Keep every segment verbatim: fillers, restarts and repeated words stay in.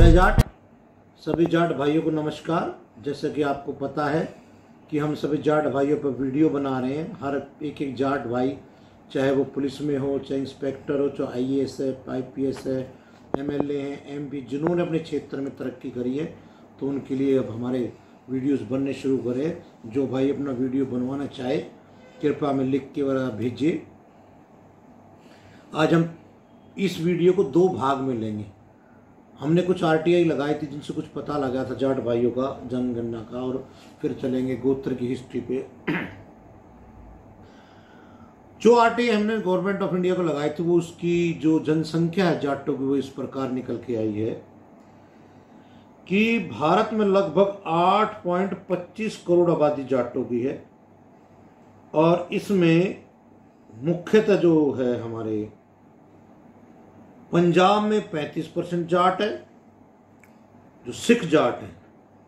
जय जाट। सभी जाट भाइयों को नमस्कार। जैसे कि आपको पता है कि हम सभी जाट भाइयों पर वीडियो बना रहे हैं। हर एक एक जाट भाई, चाहे वो पुलिस में हो, चाहे इंस्पेक्टर हो, चाहे आई ए एस है, आई पी एस है, एम एल ए हैं, एम पी, जिन्होंने अपने क्षेत्र में तरक्की करी है, तो उनके लिए अब हमारे वीडियोस बनने शुरू करें। जो भाई अपना वीडियो बनवाना चाहे कृपया में लिख के वगैरह भेजिए। आज हम इस वीडियो को दो भाग में लेंगे। हमने कुछ आर टी आई लगाई थी जिनसे कुछ पता लगा था जाट भाइयों का जनगणना का, और फिर चलेंगे गोत्र की हिस्ट्री पे। जो आर टी आई हमने गवर्नमेंट ऑफ इंडिया को लगाई थी, वो उसकी जो जनसंख्या है जाटों की, वो इस प्रकार निकल के आई है कि भारत में लगभग आठ पॉइंट पच्चीस करोड़ आबादी जाटों की है, और इसमें मुख्यतः जो है हमारे पंजाब में पैंतीस परसेंट जाट है जो सिख जाट है,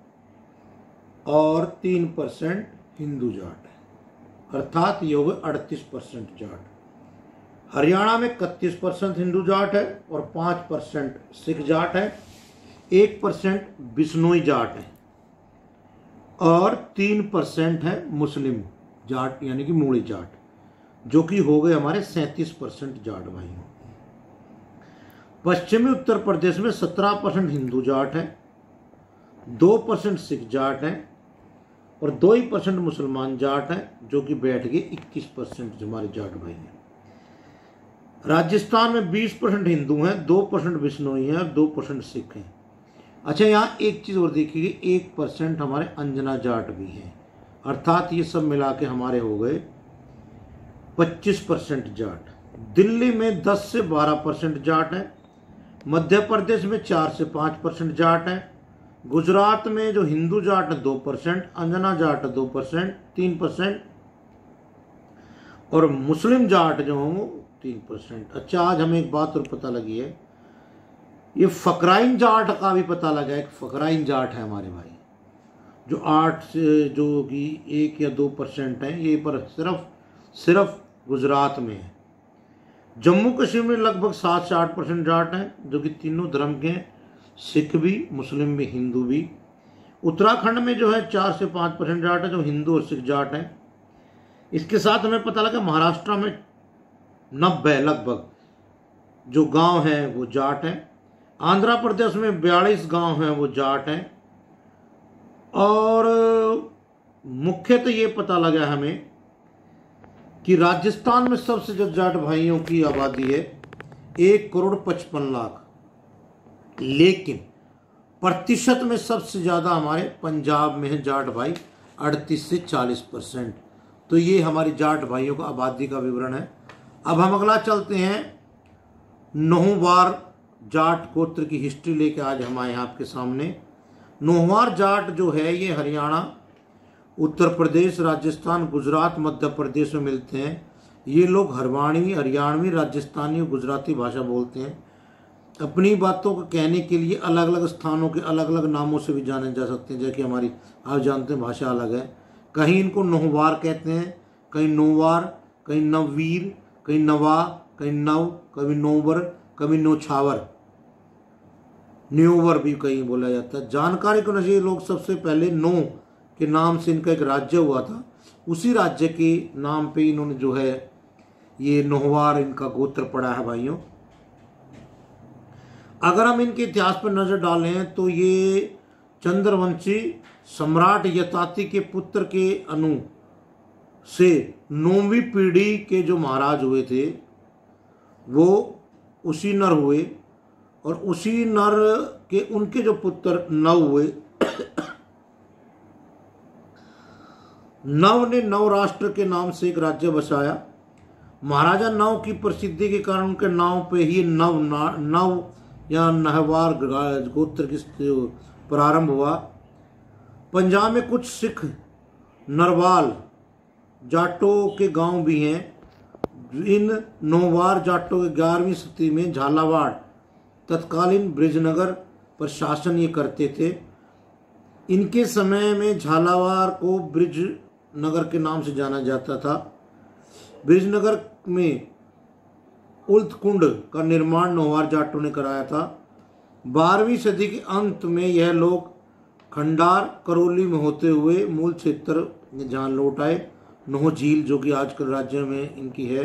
और तीन परसेंट हिंदू जाट है, अर्थात ये हो गए अड़तीस परसेंट जाट। हरियाणा में इकतीस परसेंट हिंदू जाट है और पाँच परसेंट सिख जाट है, एक परसेंट बिश्नोई जाट है, और तीन परसेंट है मुस्लिम जाट यानी कि मूली जाट, जो कि हो गए हमारे सैंतीस परसेंट जाट भाई। पश्चिमी उत्तर प्रदेश में सत्रह परसेंट हिंदू जाट है, दो परसेंट सिख जाट है, और दो ही परसेंट मुसलमान जाट है, जो कि बैठ गए इक्कीस परसेंट हमारे जाट भाई हैं। राजस्थान में बीस परसेंट हिंदू हैं, दो परसेंट बिश्नोई हैं और दो परसेंट सिख हैं। अच्छा, यहाँ एक चीज़ और देखिए, एक परसेंट हमारे अंजना जाट भी हैं, अर्थात ये सब मिला के हमारे हो गए पच्चीस परसेंट जाट। दिल्ली में दस से बारह परसेंट जाट है, मध्य प्रदेश में चार से पाँच परसेंट जाट है, गुजरात में जो हिंदू जाट है दो परसेंट, अंजना जाट दो परसेंट, तीन परसेंट, और मुस्लिम जाट जो हों तीन परसेंट। अच्छा, आज हमें एक बात और पता लगी है, ये फकराइन जाट का भी पता लगा है। फकराइन जाट है हमारे भाई, जो आठ से जो कि एक या दो परसेंट है, ये पर सिर्फ सिर्फ गुजरात में है। जम्मू कश्मीर में लगभग सात से आठ परसेंट जाट हैं, जो कि तीनों धर्म के हैं, सिख भी, मुस्लिम भी, हिंदू भी। उत्तराखंड में जो है चार से पाँच परसेंट जाट है, जो हिंदू और सिख जाट हैं। इसके साथ हमें पता लगा महाराष्ट्र में नब्बे लगभग जो गांव हैं वो जाट हैं। आंध्र प्रदेश में बयालीस गांव हैं वो जाट हैं, और मुख्यतः ये पता लगा हमें कि राजस्थान में सबसे ज्यादा जाट भाइयों की आबादी है एक करोड़ पचपन लाख, लेकिन प्रतिशत में सबसे ज़्यादा हमारे पंजाब में है जाट भाई, अड़तीस से चालीस परसेंट। तो ये हमारी जाट भाइयों का आबादी का विवरण है। अब हम अगला चलते हैं, नौवार जाट गोत्र की हिस्ट्री लेके आज हम आए हैं आपके सामने। नौवार जाट जो है ये हरियाणा, उत्तर प्रदेश, राजस्थान, गुजरात, मध्य प्रदेश में मिलते हैं। ये लोग हरवाणी, हरियाणवी, राजस्थानी और गुजराती भाषा बोलते हैं। अपनी बातों को कहने के लिए अलग अलग स्थानों के अलग अलग नामों से भी जाने जा सकते हैं, जैसे कि हमारी आप जानते हैं भाषा अलग है। कहीं इनको नौवार कहते हैं, कहीं नौवार, कहीं नववीर, कहीं नवा, कहीं नव, कभी नौवर, कभी नौछावर, न्योवर भी कहीं बोला जाता है। जानकारी को नजरिए लोग सबसे पहले नौ के नाम से इनका एक राज्य हुआ था, उसी राज्य के नाम पे इन्होंने जो है ये नौवार इनका गोत्र पड़ा है भाइयों। अगर हम इनके इतिहास पर नजर डालें तो ये चंद्रवंशी सम्राट यताति के पुत्र के अनु से नौवीं पीढ़ी के जो महाराज हुए थे वो उसी नर हुए, और उसी नर के उनके जो पुत्र नव हुए। नव ने नव राष्ट्र के नाम से एक राज्य बसाया। महाराजा नव की प्रसिद्धि के कारण उनके नाम पे ही नव नव या नहवार गोत्र की प्रारंभ हुआ। पंजाब में कुछ सिख नरवाल जाटों के गांव भी हैं। इन नौवार जाटों के ग्यारहवीं सदी में झालावाड़ तत्कालीन ब्रिजनगर पर शासन ये करते थे। इनके समय में झालावाड़ को ब्रिज नगर के नाम से जाना जाता था। ब्रिजनगर में उल्त कुंड का निर्माण नौवार जाटों ने कराया था। बारहवीं सदी के अंत में यह लोग खंडार करौली में होते हुए मूल क्षेत्र जहाँ लौट आए, नोह झील जो कि आजकल राज्य में इनकी है।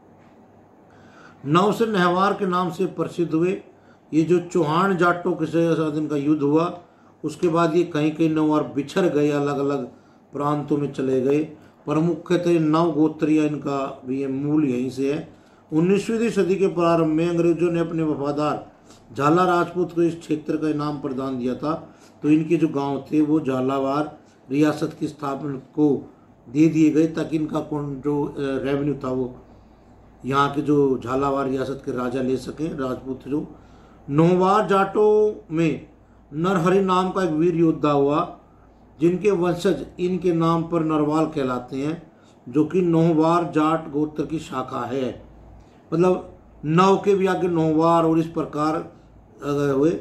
नव से नेहवार के नाम से प्रसिद्ध हुए। ये जो चौहान जाटों के साथ इनका युद्ध हुआ, उसके बाद ये कहीं कहीं नौवार बिछड़ गए, अलग अलग प्रांतों में चले गए, पर मुख्यतः नव गोत्रीय इनका भी मूल यहीं से है। उन्नीसवीं सदी के प्रारंभ में अंग्रेजों ने अपने वफादार झाला राजपूत को इस क्षेत्र का इनाम प्रदान दिया था, तो इनके जो गांव थे वो झालावाड़ रियासत की स्थापना को दे दिए गए, ताकि इनका जो रेवेन्यू था वो यहाँ के जो झालावाड़ रियासत के राजा ले सकें, राजपूत जो। नौवार जाटों में नरहरि नाम का एक वीर योद्धा हुआ, जिनके वंशज इनके नाम पर नरवाल कहलाते हैं, जो कि नौवार जाट गोत्र की शाखा है। मतलब नौ के भी आगे नौवार और इस प्रकार हुए।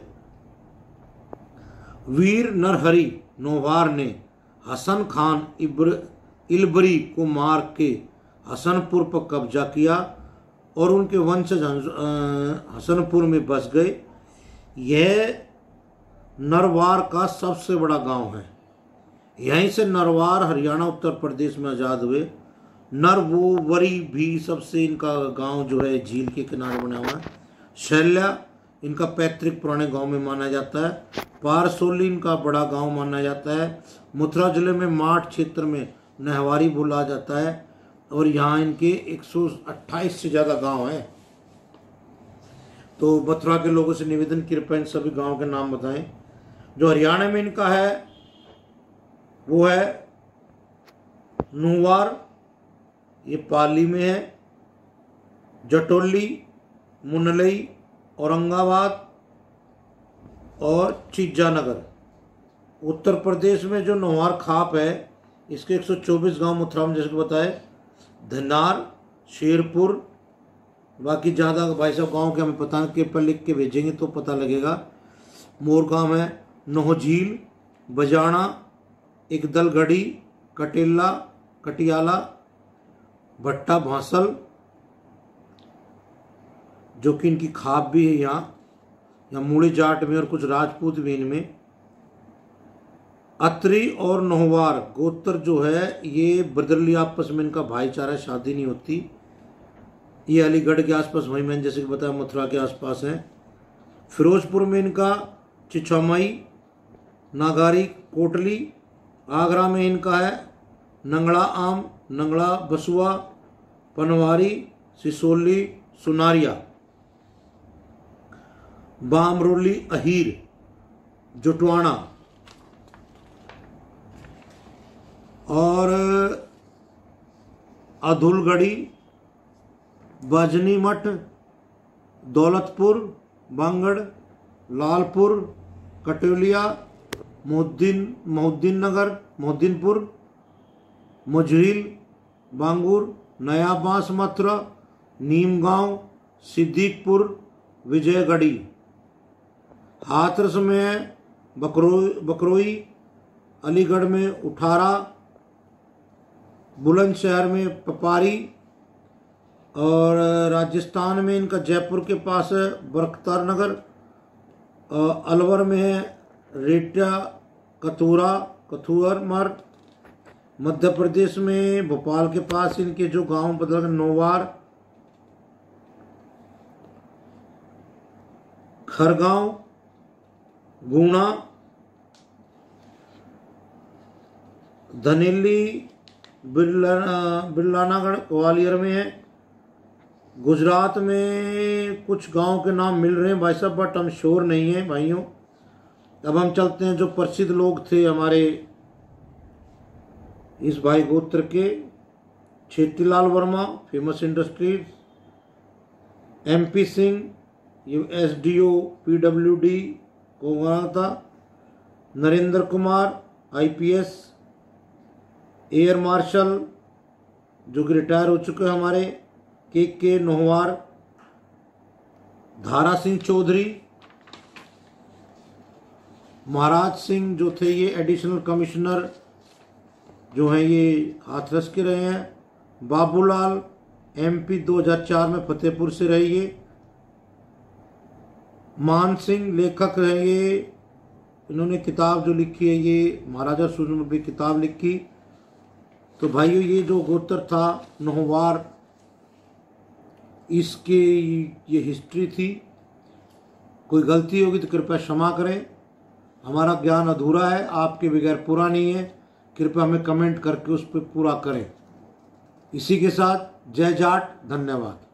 वीर नरहरि नौवार ने हसन खान इब्र इलबरी को मार के हसनपुर पर कब्जा किया और उनके वंशज हसनपुर में बस गए। यह नरवार का सबसे बड़ा गांव है। यहीं से नरवार हरियाणा उत्तर प्रदेश में आज़ाद हुए। नरवोवरी भी सबसे इनका गांव जो है झील के किनारे बना हुआ है। शैल्या इनका पैतृक पुराने गांव में माना जाता है। पारसोली इनका बड़ा गांव माना जाता है। मथुरा जिले में माठ क्षेत्र में नेहवारी बोला जाता है और यहाँ इनके एक सौ अट्ठाईस से ज़्यादा गांव हैं। तो मथुरा के लोगों से निवेदन कृपया इन सभी गांव के नाम बताएं। जो हरियाणा में इनका है वो है नूवार, ये पाली में है। जटोली, मुनलई, औरंगाबाद और चिज्जानगर। उत्तर प्रदेश में जो नौहार खाप है, इसके एक सौ चौबीस गांव मथुरा में जैसे बताए। धनार, शेरपुर, बाकी ज़्यादा भाई साहब गाँव के हमें पता के पर लिख के भेजेंगे तो पता लगेगा। मोर गाँव है, नोह झील, बजाना, इकदलगढ़ी, कटेला, कटियाला, भट्टा भांसल, जो कि इनकी खाप भी है यहाँ यहाँ मूड़ी जाट में और कुछ राजपूत भी इनमें। अत्री और नौवार गोत्र जो है ये ब्रदरली आपस में इनका भाईचारा, शादी नहीं होती। ये अलीगढ़ के आसपास, वहीं मैंने जैसे कि बताया मथुरा के आसपास है। फिरोजपुर में इनका चिछमाई, नागारी, कोटली। आगरा में इनका है नंगड़ा आम, नंगड़ा बसुआ, पनवारी, सिसोली, सुनारिया। बामरोली, अहीर, जुटवाना और अधुलगढ़ी, बजनी मठ, दौलतपुर, बांगड़, लालपुर, कटोलिया, मोहद्दीन मोहद्दीन नगर, मोहद्दीनपुर, मझील, बांगूर, नया बांस, मथुरा, नीमगांव, सिद्दीकपुर, विजयगढ़ी। हाथरस में बकरोई बकरोई, अलीगढ़ में उठारा, बुलंदशहर में पपारी और राजस्थान में इनका जयपुर के पास है बरकतार नगर। अलवर में है रेटा, कथूरा, कथुअर मर। मध्य प्रदेश में भोपाल के पास इनके जो गांव बदल नौवार, खरगांव, गुना, धनेली, बिरला बिरलानागढ़ ग्वालियर में है। गुजरात में कुछ गांव के नाम मिल रहे हैं भाई साहब, बट हम श्योर नहीं है भाइयों। अब हम चलते हैं जो प्रसिद्ध लोग थे हमारे इस भाई गोत्र के। Chhetilal Verma, famous industries. MP Singh, ये S D O P W D Kolkata. Narendra Kumar, I P S. Air marshal जो कि रिटायर हो चुके हैं हमारे, के के नौवार। धारा सिंह चौधरी। महाराज सिंह जो थे ये एडिशनल कमिश्नर जो हैं ये हाथरस के रहे हैं। बाबूलाल एमपी दो हज़ार चार में फतेहपुर से रहे ये। मान सिंह लेखक हैं ये, इन्होंने किताब जो लिखी है ये महाराजा सूरजमल की किताब लिखी। तो भाइयों ये जो गोत्र था नौवार, इसके ये हिस्ट्री थी। कोई गलती होगी तो कृपया क्षमा करें, हमारा ज्ञान अधूरा है, आपके बगैर पूरा नहीं है, कृपया हमें कमेंट करके उस पर पूरा करें। इसी के साथ जय जाट, धन्यवाद।